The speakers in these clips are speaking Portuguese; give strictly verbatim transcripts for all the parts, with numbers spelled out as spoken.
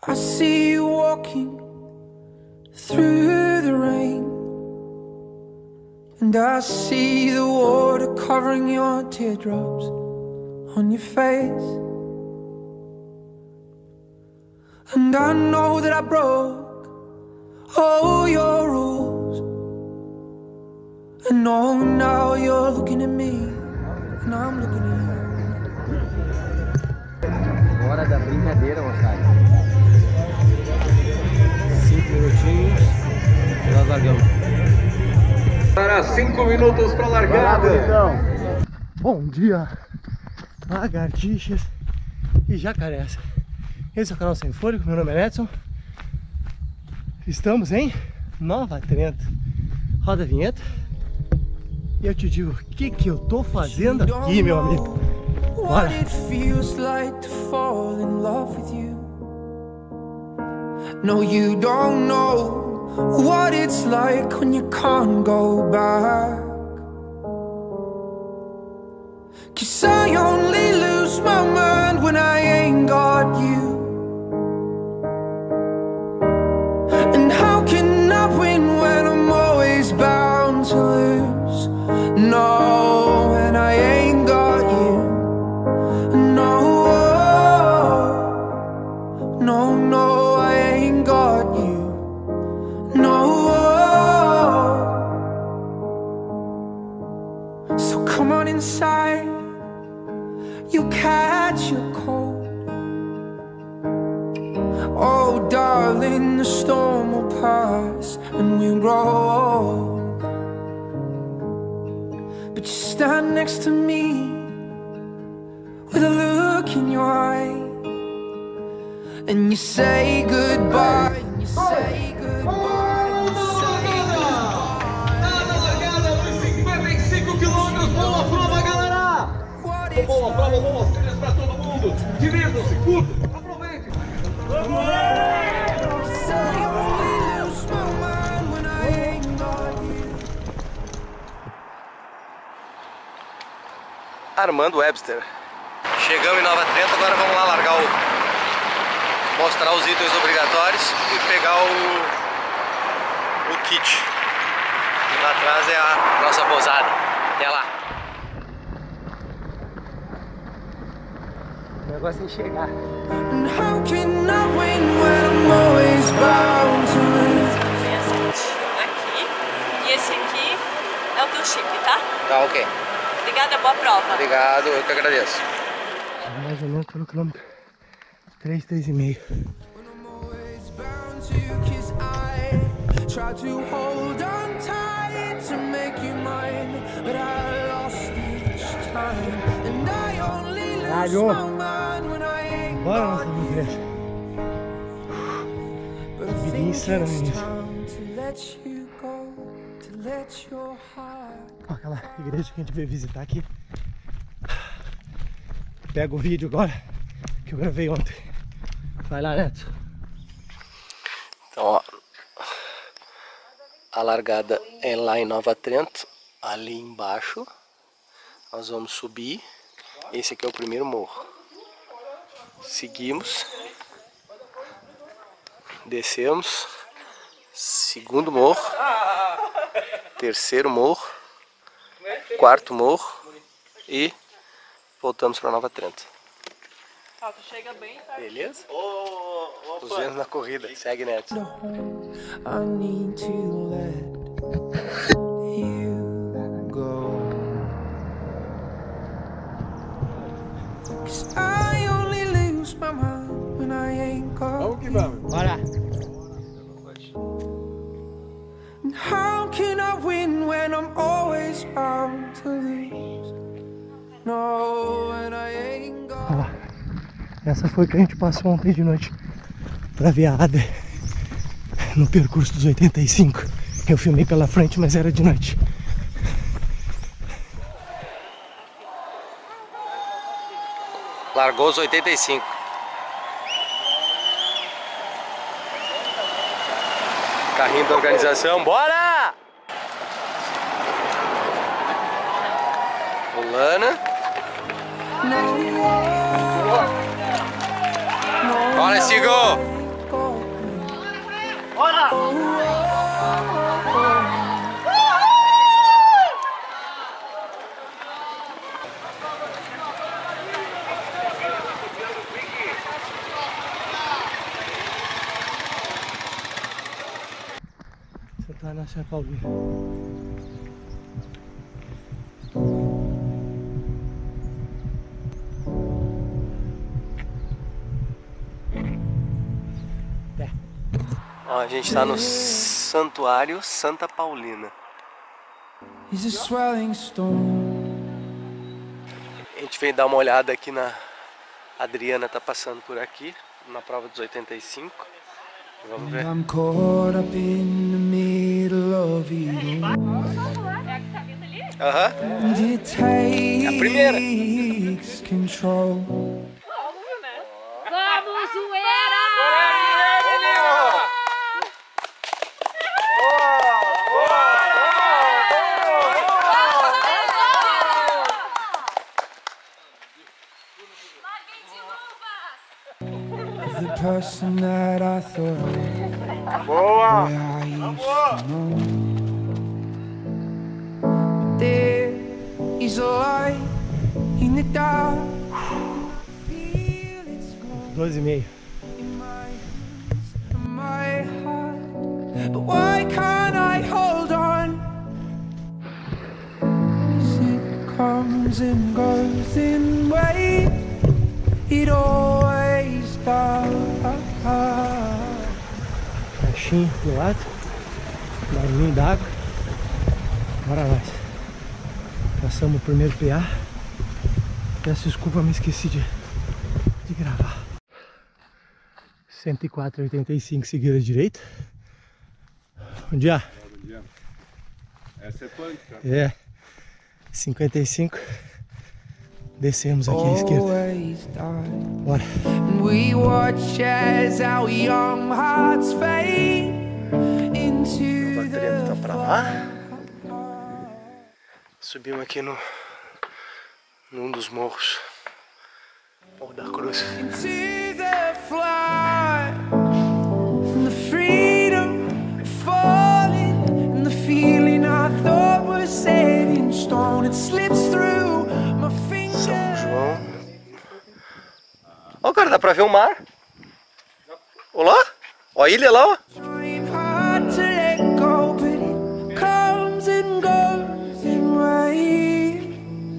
I see you walking through the rain, and I see the water covering your teardrops on your face. And I know that I broke all your rules, and oh, now you're looking at me and I'm looking at you. Hora da brincadeira, moçada. Cinco minutinhos e nós largamos. Para cinco minutos para a largada. Bom dia, lagartixas e jacarés. Esse é o canal Sem Fôlego, meu nome é Edson. Estamos em Nova Trento. Roda a vinheta e eu te digo o que, que eu tô fazendo aqui, meu amigo. Bora! No, you don't know what it's like when you can't go back. 'Cause I only lose my mind when I ain't got you. And how can I win when I'm always bound to lose? No, when I ain't got you. No, no, no, I ain't got you. No. So come on inside, you'll catch your cold. Oh darling, the storm will pass and we'll grow old. But you stand next to me with a look in your eye, and you say goodbye, and you say goodbye, and you say goodbye. Nada largada nos cinquenta e cinco quilômetros. Boa prova, galera! Boa prova, boas trilhas pra todo mundo. Divirtam-se, curtam, aproveitem. Armando Webster. Chegamos em Nova Trento, agora vamos lá largar o... mostrar os itens obrigatórios e pegar o... o kit. E lá atrás é a nossa pousada. Até lá. O negócio é chegar. Aqui. E esse aqui é o teu chip, tá? Tá, ok. Obrigada, boa prova. Obrigado, eu que agradeço. Mais ou menos pelo quilômetro três, três e meio. Caralho! Bora nossa igreja. Vida insana no início. Aquela igreja que a gente veio visitar aqui. Pega o vídeo agora que eu gravei ontem. Vai lá, Neto. Então, ó, a largada é lá em Nova Trento, ali embaixo. Nós vamos subir. Esse aqui é o primeiro morro. Seguimos. Descemos. Segundo morro. Terceiro morro. Quarto morro. E voltamos para Nova Trento. Ó, tu chega bem, tá? Beleza? Os vendo na corrida. Segue, Neto. I need to let you go. 'Cause I only lose my mind when I ain't got Vamos que vamos. Bora! And how can I win when I'm always bound to lose? No, when I ain't got. Ó, essa foi que a gente passou ontem de noite pra ver a Ada no percurso dos oitenta e cinco. Eu filmei pela frente, mas era de noite. Largou os oitenta e cinco. Carrinho da organização, bora! Fulana. Bora, Sigo! Nossa Senhora Paulina. É. Ó, a gente tá no Santuário Santa Paulina. He's a swelling storm. A gente veio dar uma olhada aqui na... Adriana tá passando por aqui, na prova dos oitenta e cinco. Vamos ver. I'm caught up in the middle of it all. Aham. And it takes control. Vamos, zoeira! The person that I thought boy, I used to know. But there is a light in the dark. Feel it's doze e meia. in my hands and my heart. But why can't I hold on? 'Cause it comes and goes in waves. It always does. Caixinha do lado, barulhinho d'água. Bora nós. Passamos o primeiro P A. Peço desculpa, me esqueci de, de gravar. cento e quatro, oitenta e cinco, seguir à direita. Bom dia. Bom dia. Essa é punk, cara. É. cinquenta e cinco. Descemos aqui à esquerda. Always does. Bora. And we watch as our young hearts fade into O Adriano tá the pra lá. Subimos aqui no num dos morros. Morro da Cruz. into the flight, and the freedom of falling, and the feeling I thought was set in stone. It slips through my fingers. São João. Ó, cara, dá pra ver o mar. Olá? Ó a ilha lá, ó. Trying hard to let go, but it comes and goes in waves.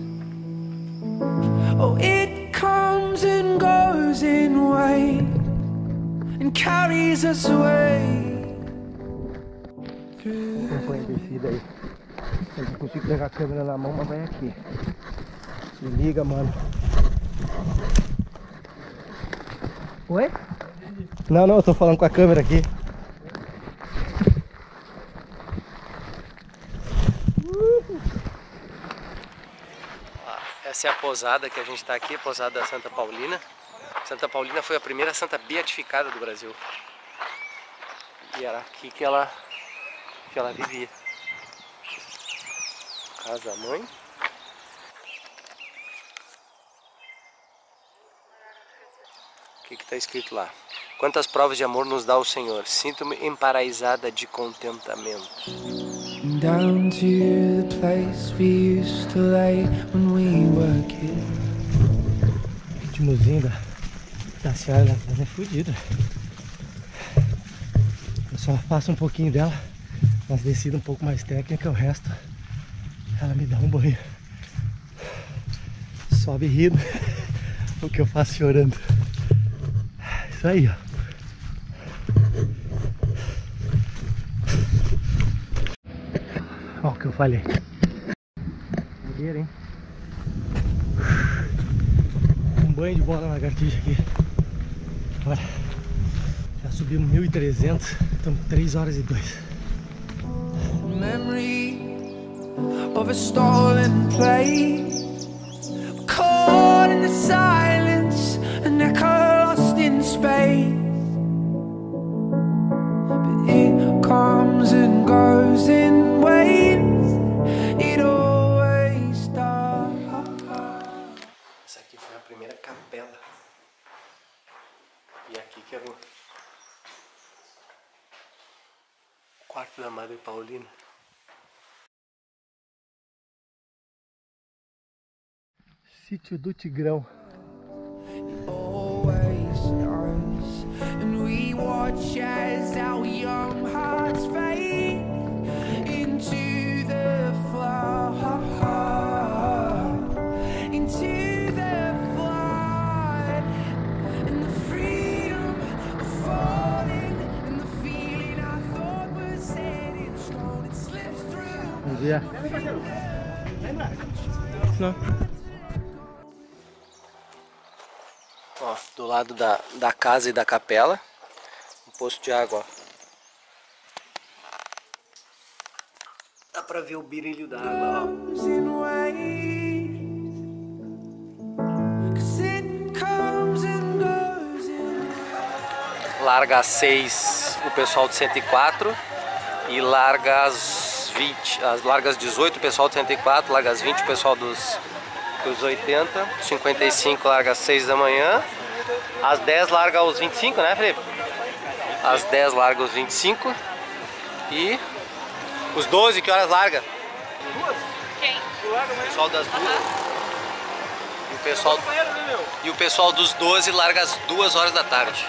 Oh, it comes and goes in waves and carries us away. Through Acompanha a descida aí. Eu não consigo pegar a câmera na mão, mas vai aqui. Se liga, mano. Oi? Não, não, eu tô falando com a câmera aqui. Essa é a pousada que a gente tá aqui, a pousada da Santa Paulina. Santa Paulina foi a primeira santa beatificada do Brasil. E era aqui que ela, que ela vivia. Casa mãe. O que que tá escrito lá? Quantas provas de amor nos dá o Senhor? Sinto-me emparaizada de contentamento. and down to the place we used to lay when we were kids. O ritmozinho da, da senhora da casa é fodida. Eu só faço um pouquinho dela, mas descida um pouco mais técnica, o resto ela me dá um banho. Sobe rindo, o que eu faço chorando. Isso aí, ó. Ó o que eu falei. Fogueira, hein? Um banho de bola na lagartixa aqui. Olha, já subimos mil e trezentos, estamos três horas e dois. Memory of a stolen place, caught in the silence, an echo lost in space. But it comes and goes in waves, it always does. Essa aqui foi a primeira capela. E aqui que era o quarto da Madre Paulina. Sítio do Tigrão. Always does. And we watch as our young hearts fade Yeah. Não. Ó, do lado da, da casa e da capela, um poço de água, ó. Dá pra ver o brilho da água, ó. Larga às seis o pessoal de cento e quatro e larga às vinte, larga às dezoito o pessoal de cento e quatro, larga às vinte o pessoal dos, dos oitenta, cinquenta e cinco larga às seis da manhã, às dez larga os vinte e cinco, né, Felipe? Às dez larga os vinte e cinco e os doze, que horas larga? Quem? O pessoal das duas. E o pessoal, e o pessoal dos doze larga às duas horas da tarde.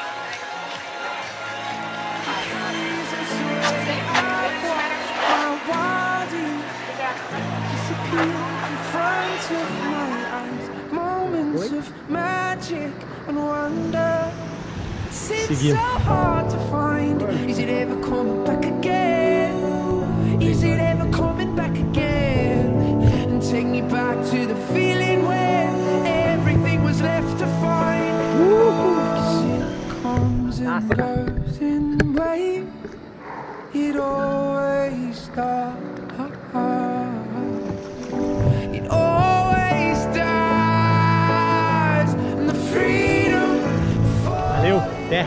Seguimos. Is it ever coming back again? Is it ever coming back again? And take me back to the feeling where everything was left to find. 'Cause it comes and goes in waves. It always does. It always does. And the freedom Valeu, até.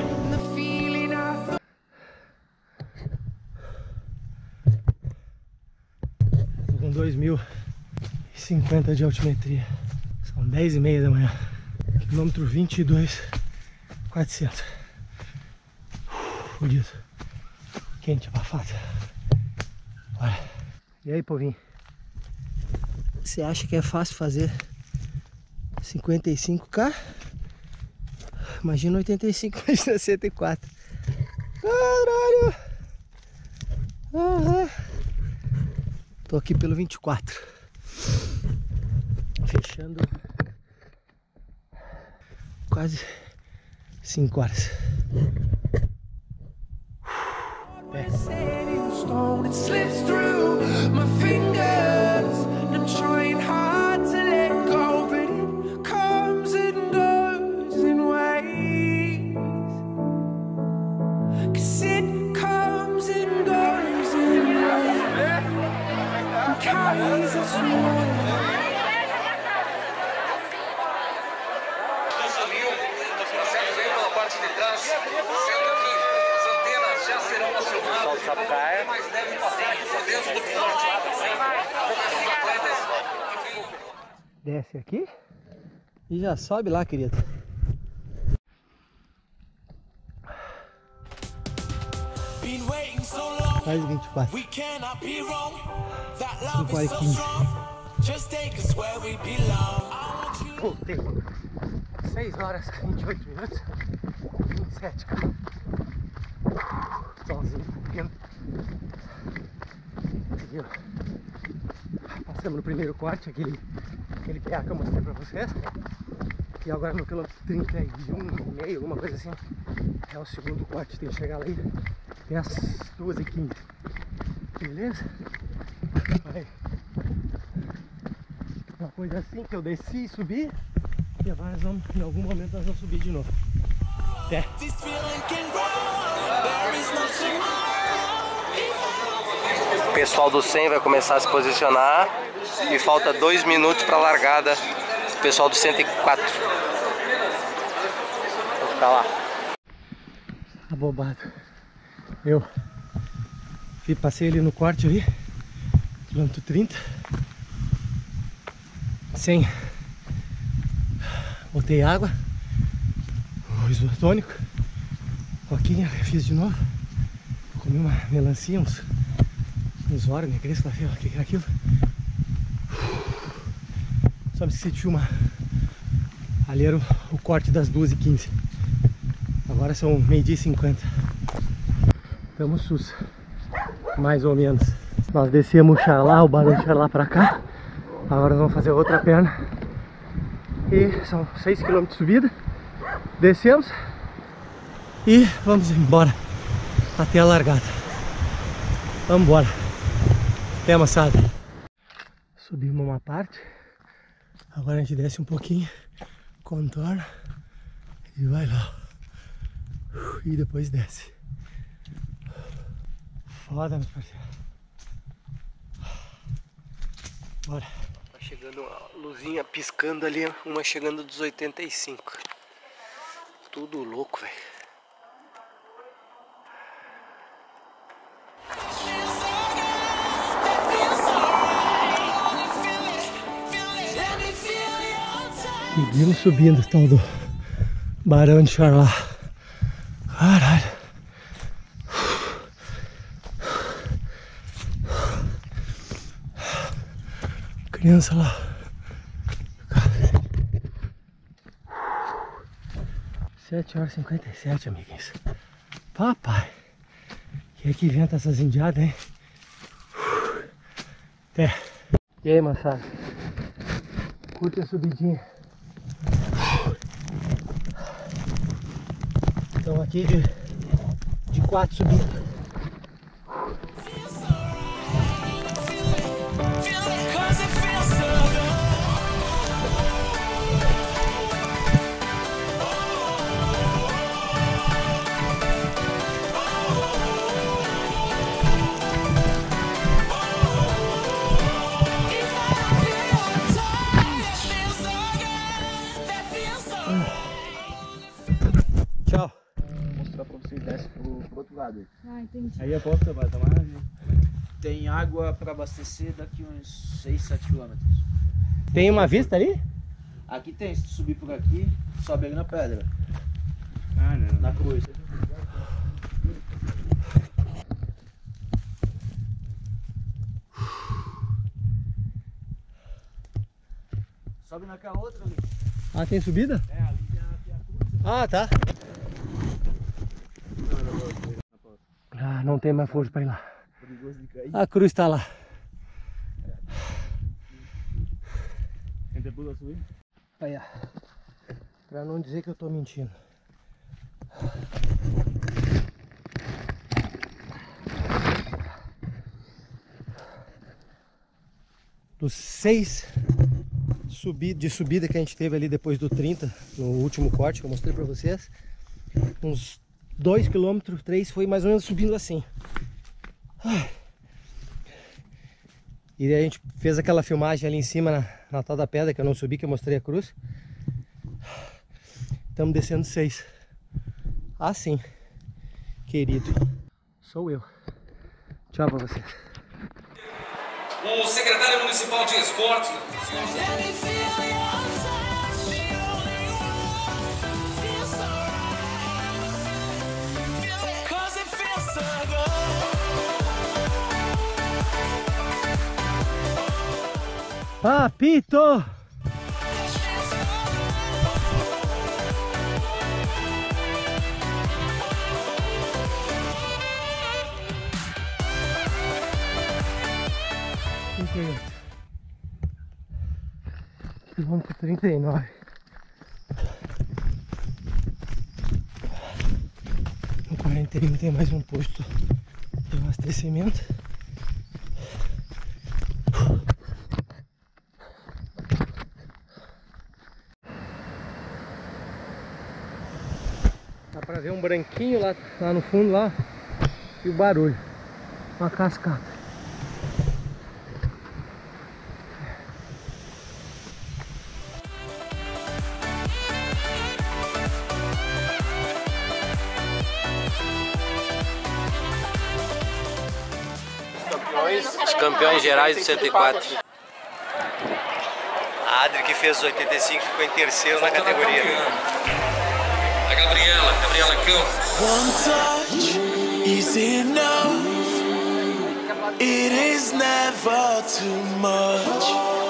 Com dois mil e cinquenta de altimetria. São dez e meia da manhã. Quilômetro vinte e dois mil e quatrocentos. Fudido. Quente, abafado. Bora. E aí, povinho? Você acha que é fácil fazer cinquenta e cinco K? Imagina oitenta e cinco, imagina cento e quatro. Caralho! Uhum. Tô aqui pelo vinte e quatro. Fechando quase cinco horas. É. Desce aqui e já sobe lá, querido. Quase vinte e quatro. cinco horas e quinze. Voltei. seis horas e vinte e oito minutos. vinte e sete. Solzinho batendo. Seguiu. Passamos no primeiro corte, aquele, aquele P A que eu mostrei pra vocês. E agora no quilômetro trinta e um e meio, alguma coisa assim. É o segundo corte, tem que chegar lá e tem as duas e quinze. Beleza? Aí. Uma coisa assim que eu desci e subi. E agora nós vamos, em algum momento nós vamos subir de novo. Até. O pessoal do cem vai começar a se posicionar e falta dois minutos para a largada do pessoal do cento e quatro. Vou ficar lá. Abobado. Eu passei ali no corte ali, quilômetro trinta, sem, botei água, o isotônico, coquinha, fiz de novo, comi uma melancia, uns, uns órgãos, crespa, o que era aquilo. Só me esqueci de filmar. Ali era o, o corte das duas e quinze. Agora são meio-dia e cinquenta. Estamos sus, mais ou menos. Nós descemos o charlá, o barão de charlá pra cá. Agora nós vamos fazer outra perna. E são seis quilômetros de subida. Descemos e vamos embora até a largada. Vamos embora. Até, moçada. Subimos uma parte. Agora a gente desce um pouquinho, contorna e vai lá. E depois desce. Foda, meu parceiro. Bora. Tá chegando uma luzinha piscando ali, uma chegando dos oitenta e cinco. Tudo louco, velho. Seguimos subindo o tal do Barão de Charlá. Caralho. Criança lá. sete horas e cinquenta e sete, amiguinhos. Papai. Que é que venta essas indiadas, hein? Até. E aí, moçada? Curte a subidinha. Então aqui de, de quatro subindo. Tchau. Vou mostrar pra vocês desce pro, pro outro lado aí. Ah, entendi. Aí a posta vai tomar. Tem água pra abastecer daqui uns seis, sete quilômetros. Tem uma vista ali? Aqui tem, se tu subir por aqui, sobe ali na pedra. Ah, não. Na cruz. Sobe naquela outra ali. Ah, tem subida? É, ali tem a, tem a cruz. Ah, tá. Ah, não tem mais força pra ir lá. Perigoso de cair. A cruz tá lá. Tenta pular subir. Aí, ó. Pra não dizer que eu tô mentindo. Dos seis subi de subida que a gente teve ali depois do trinta, no último corte que eu mostrei pra vocês, uns dois quilômetros, três, foi mais ou menos subindo assim. E daí a gente fez aquela filmagem ali em cima na, na tal da pedra que eu não subi, que eu mostrei a cruz. Estamos descendo seis. Assim, querido, sou eu. Tchau pra vocês. O secretário municipal de esportes. Papito! trinta e oito. Quilômetro trinta e nove. No quarenta e um tem mais um posto de abastecimento. Dá pra ver um branquinho lá, lá no fundo lá. E o barulho. Uma cascata. Os campeões gerais do cento e quatro. A Adri, que fez os oitenta e cinco, ficou em terceiro na categoria. A Gabriela, Gabriela Campos. One touch is enough. It is never too much.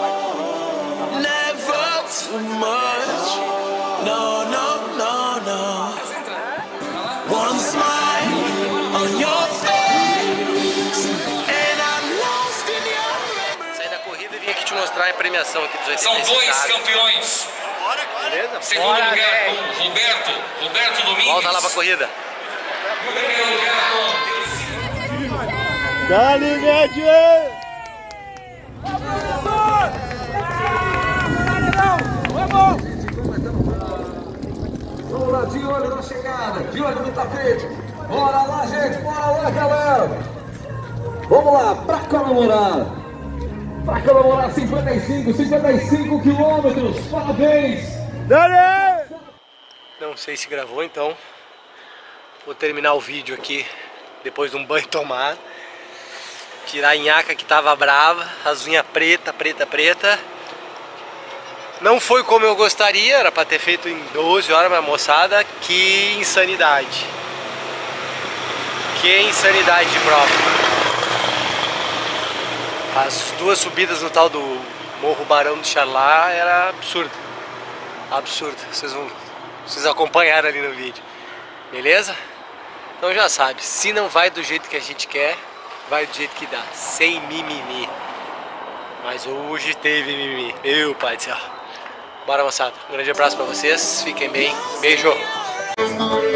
Never too much. No, no, no, no. One smile on your face and I'm lost in your memory. Saí da corrida e vim aqui te mostrar a premiação aqui dos oitenta e cinco. São dois caras. campeões. Beleza? Segundo Bora, lugar velho. com Roberto, Roberto Domingues. Volta lá pra corrida. Primeiro lugar com Dali, médio! Vamos lá, de olho na chegada, de olho no tapete. Bora lá, gente, bora lá, galera. Vamos lá, pra comemorar. Pra comemorar cinquenta e cinco, cinquenta e cinco quilômetros. Parabéns. Dale! Não sei se gravou, então vou terminar o vídeo aqui depois de um banho tomado. Tirar a nhaca que tava brava, as unhas preta, preta, preta. Não foi como eu gostaria, era para ter feito em doze horas, mas moçada, que insanidade. Que insanidade de prova. As duas subidas no tal do Morro Barão do Charlá era absurdo. Absurdo. Vocês vão, vocês acompanharam ali no vídeo. Beleza? Então já sabe, se não vai do jeito que a gente quer, vai do jeito que dá, sem mimimi. Mas hoje teve mimimi, meu pai do céu. Bora, moçada, um grande abraço pra vocês, fiquem bem, beijo.